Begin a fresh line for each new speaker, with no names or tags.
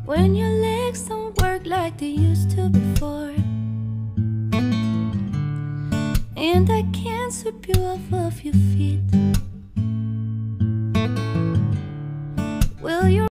when your legs don't work like they used to before, and I can't sweep you off of your feet. Will you